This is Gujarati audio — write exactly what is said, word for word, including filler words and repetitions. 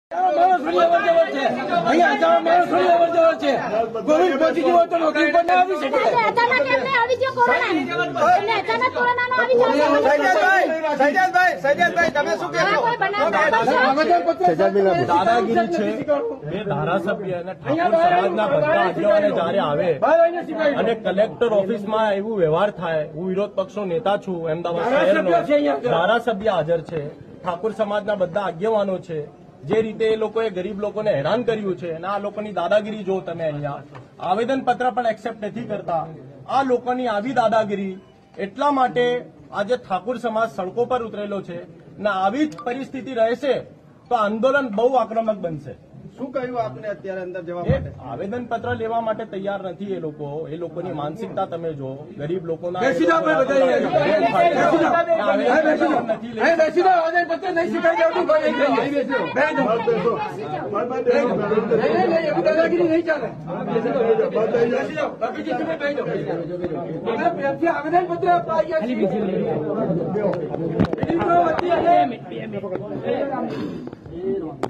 માણસ થોડી અવર જવર છે અહીંયા માણસ થોડી અવર જવર છે કોવિડ પોઝિટિવ હોય તો નોકરી પર ના આવી શકે અચાનક એમને આવી ગયો કોરોના એમને અચાનક કોરોનાનો આવી ગયો સૈજાદભાઈ સૈજાદભાઈ તમે શું કહેશો? દાદાગીરી છે બે ધારાસભ્ય અને ઠાકોર સમાજના બધા આગેવાનો જયારે આવે અને કલેક્ટર ઓફિસમાં એવું વ્યવહાર થાય, હું વિરોધ પક્ષનો નેતા છું, અમદાવાદ શહેરનો ધારાસભ્ય હાજર છે, ઠાકોર સમાજના બધા આગેવાનો છે, જે રીતે એ લોકોએ ગરીબ લોકોને હેરાન કર્યું છે અને આ લોકોની દાદાગીરી જો તમે અહીંયા આવેદનપત્ર પણ એક્સેપ્ટ નથી કરતા, આ લોકોની આવી દાદાગીરી એટલા માટે આજે ઠાકોર સમાજ સડકો પર ઉતરેલો છે અને આવી જ પરિસ્થિતિ રહેશે તો આંદોલન બહુ આક્રમક બનશે. શું કહ્યું આપને અત્યારે અંદર જવા એ માટે? આવેદનપત્ર લેવા માટે તૈયાર નથી એ લોકો. એ લોકોની માનસિકતા તમે જો, ગરીબ લોકોના બેસી જાઓ ભાઈ બધા અહીંયા. નથી લેતા. બેસી જાઓ આવેદનપત્ર નહીં સ્વીકારી આવતું કોઈ નહીં કહીએ. દાદાગીરી નહીં ચાલે. બેસી જાઓ બાપીજી તમે બેસી જાઓ. અમે પ્રેમથી આવેદનપત્ર આપવા આવ્યા છીએ.